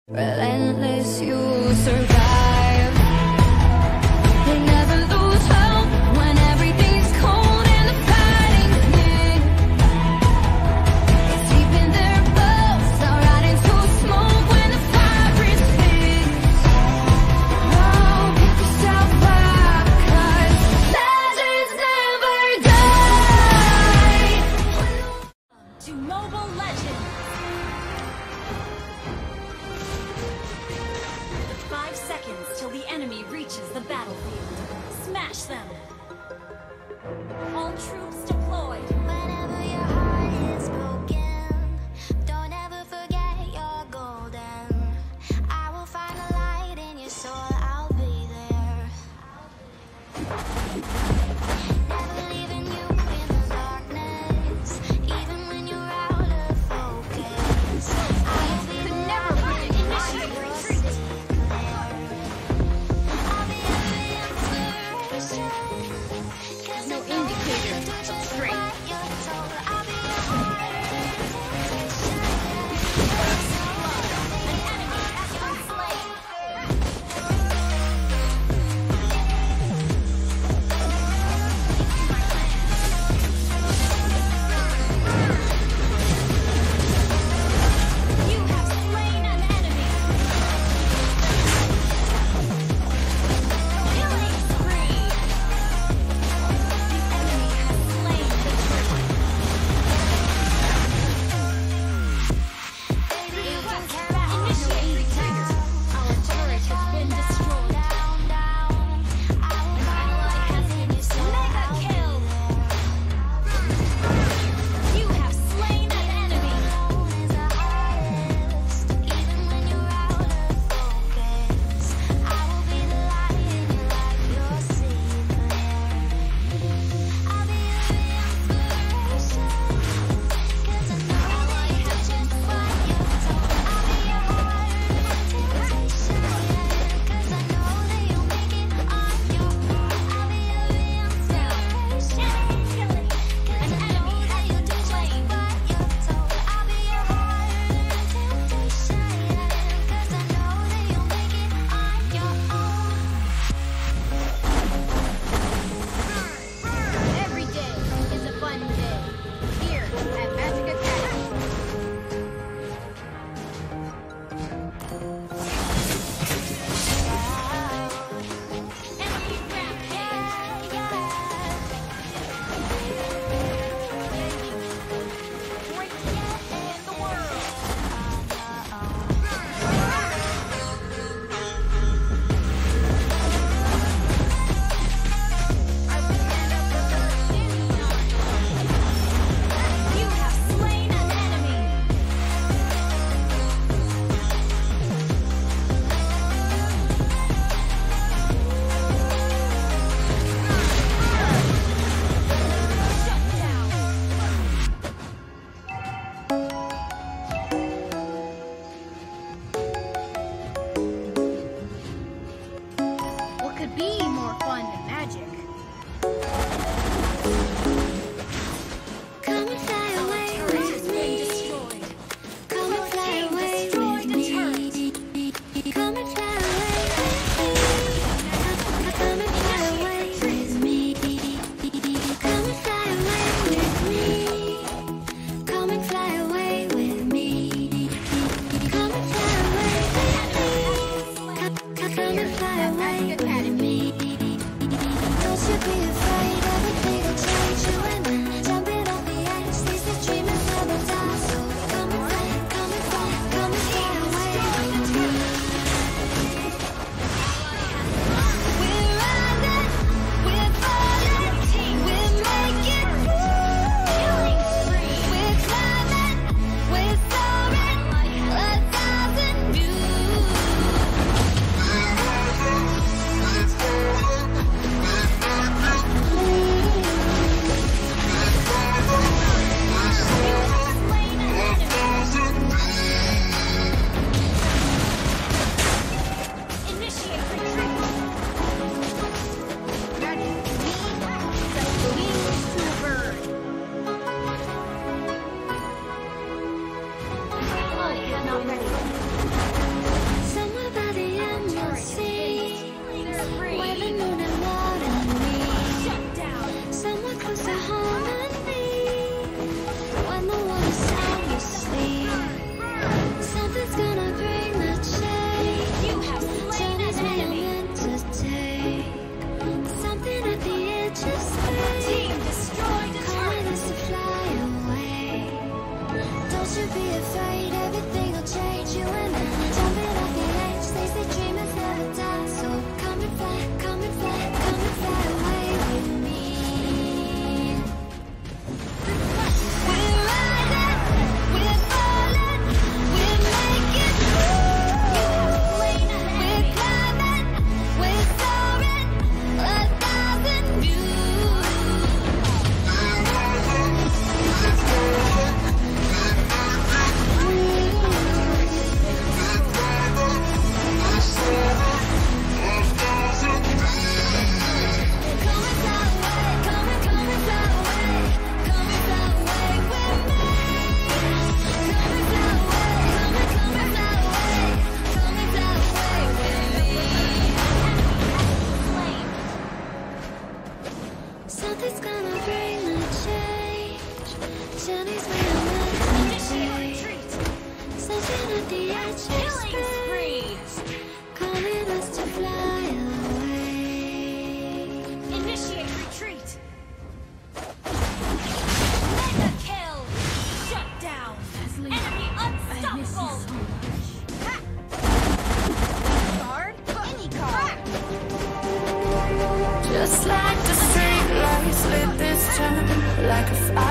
Relentless, you survive. They never lose hope when everything's cold and the fighting's near. It's deep in their bones, they'll rot into smoke when the fire is big. Oh, pick yourself up, 'cause legends never die. To Mobile Legends! 5 seconds till the enemy reaches the battlefield. Smash them! All troops deployed. Whenever your heart is broken, don't ever forget you're golden. I will find a light in your soul, I'll be there. Never leaving you in the darkness, even when you're out of focus. I will be the light in your clear. I'll be every inspiration, 'cause no indicator. like a fire.